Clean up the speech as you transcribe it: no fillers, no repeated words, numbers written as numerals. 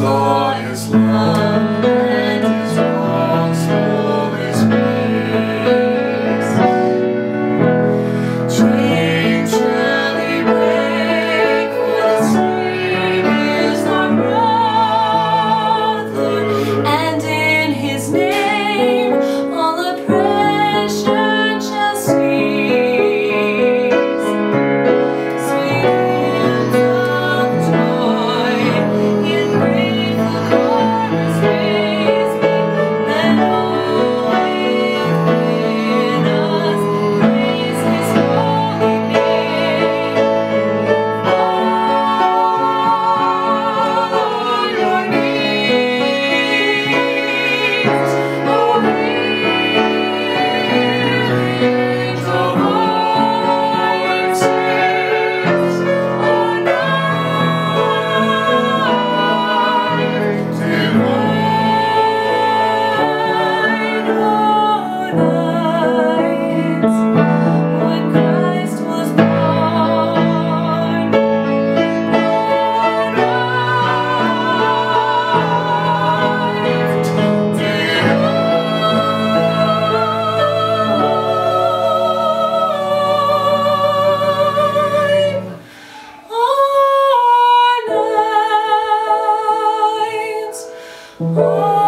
law is love, and His gospel is peace. Chains shall He break, for the Savior is our brother, and in His name all oppression shall cease. Sweet hymns of joy, in grateful chorus raise, let all within us praise His holy name. Follow your needs, O healings of our sins, O night divine, O nights when Christ was born, O nights divine, O nights.